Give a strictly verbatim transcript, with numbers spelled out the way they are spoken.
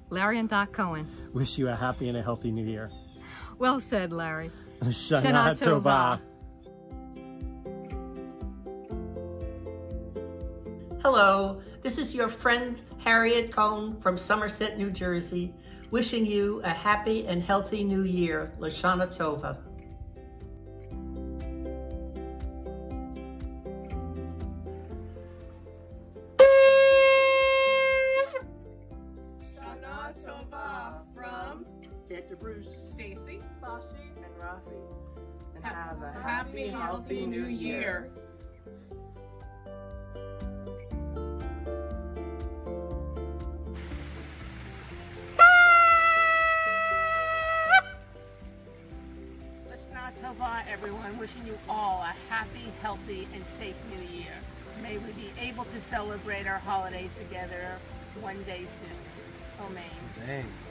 Larry and Doc Cohen. Wish you a happy and a healthy new year. Well said, Larry. Shana Tova. Hello, this is your friend Harriet Cohn from Somerset, New Jersey, wishing you a happy and healthy new year. Lashana Tova. Shana Tova from Doctor Bruce, Stacy, Bossy, and Rafi. And Ha have a happy, healthy new year. Lashana Tova, everyone, wishing you all a happy, healthy, and safe new year. May we be able to celebrate our holidays together one day soon. Amen. Amen.